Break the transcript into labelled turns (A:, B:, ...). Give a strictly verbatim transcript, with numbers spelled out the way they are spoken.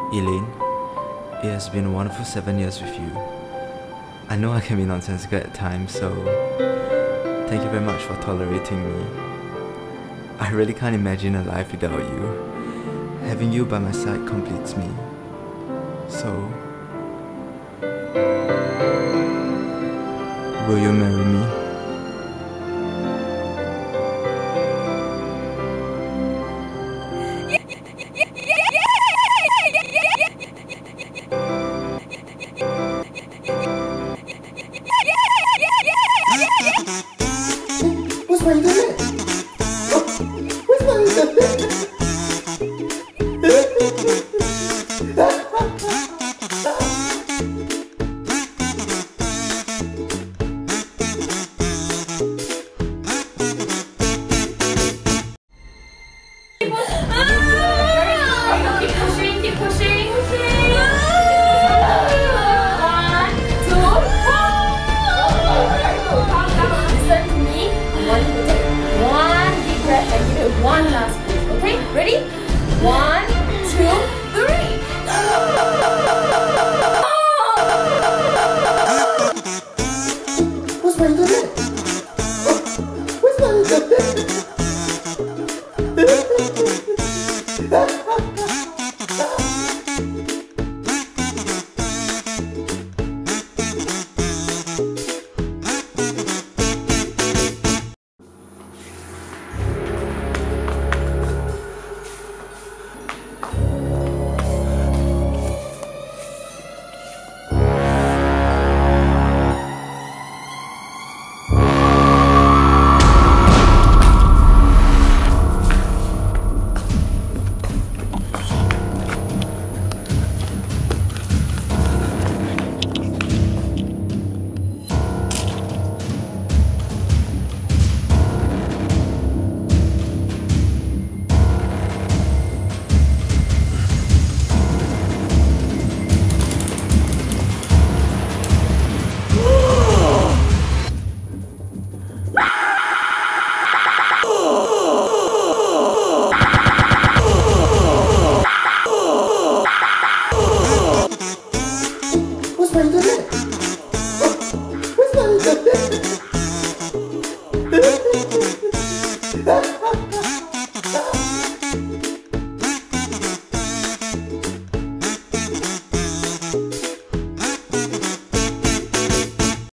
A: Elaine, it has been a wonderful seven years with you. I know I can be nonsensical at times, so thank you very much for tolerating me. I really can't imagine a life without you. Having you by my side completes me. So, will you marry me?
B: What's my internet? What's my internet?
C: Keep pushing, keep pushing. Listen to me. I want you to take one deep breath and give it one last breath. Okay? Ready? One, two, three.
B: What's my internet? What's my internet? What's my internet? What's my internet?